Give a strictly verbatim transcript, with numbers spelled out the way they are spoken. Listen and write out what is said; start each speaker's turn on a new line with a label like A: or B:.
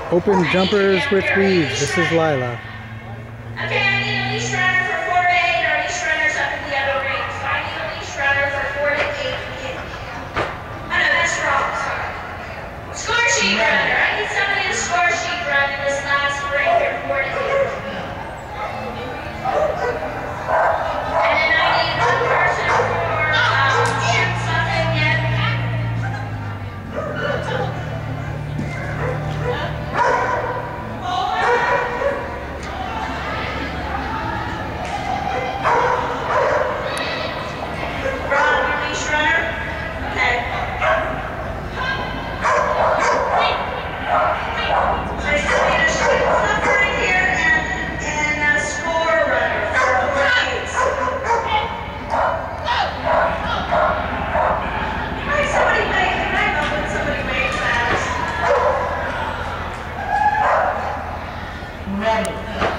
A: Open jumpers with weaves. This is Lylah.
B: Okay, I need a leash runner for four to eight, or leash runners up in the other ring. So I need a leash runner for four to eight. Oh no, that's wrong. Sorry. Score sheet runner. I need somebody to score sheet run in this last ring here, four to eight. And then I need one person for um, shoot something yet.
C: Ready.